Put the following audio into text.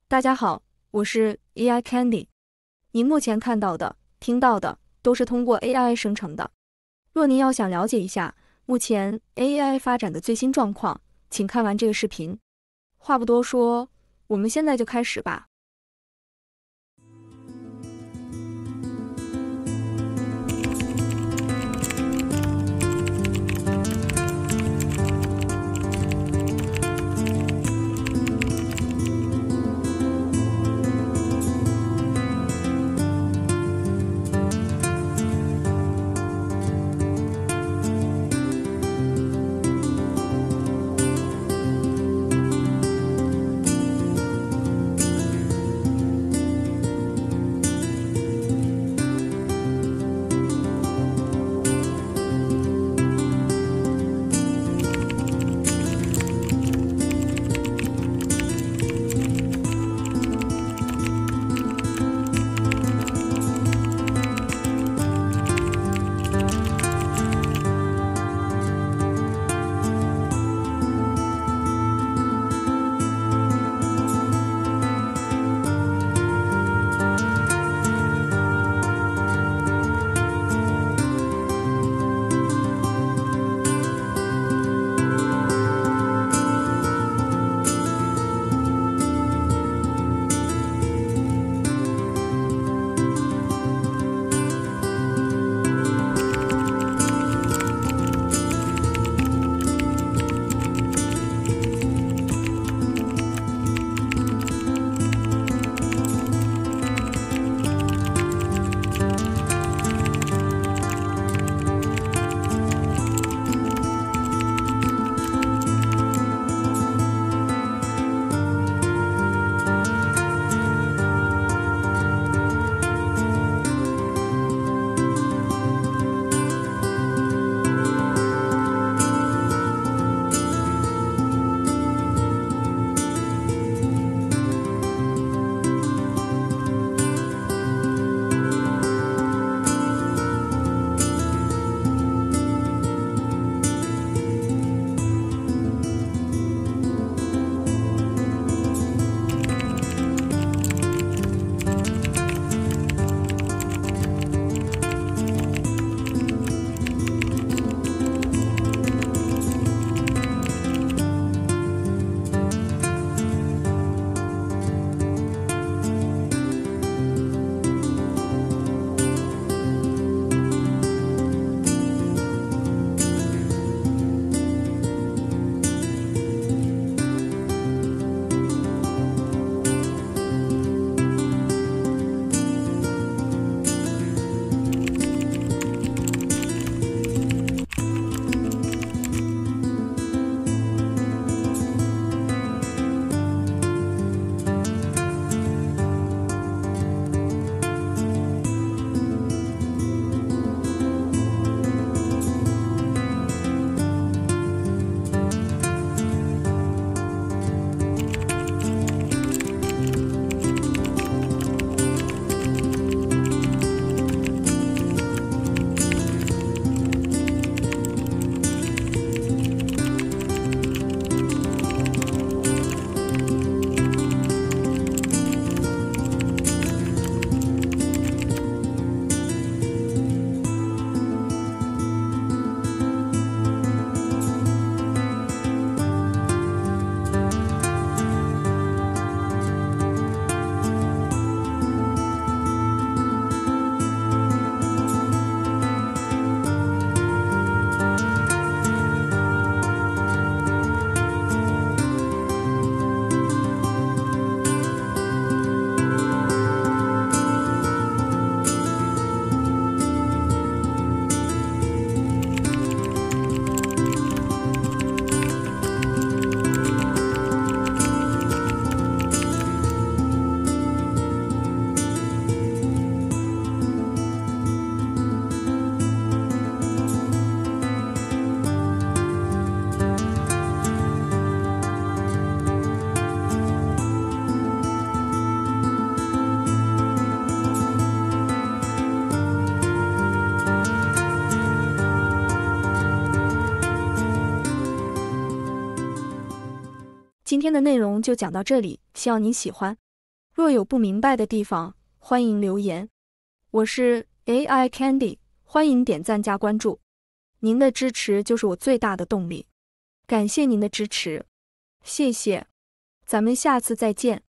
大家好，我是 AI Candy。您目前看到的、听到的都是通过 AI 生成的。若您要想了解一下目前 AI 发展的最新状况，请看完这个视频。话不多说，我们现在就开始吧。今天的内容就讲到这里，希望您喜欢。 若有不明白的地方，欢迎留言。我是 AI Candy， 欢迎点赞加关注，您的支持就是我最大的动力。感谢您的支持，谢谢，咱们下次再见。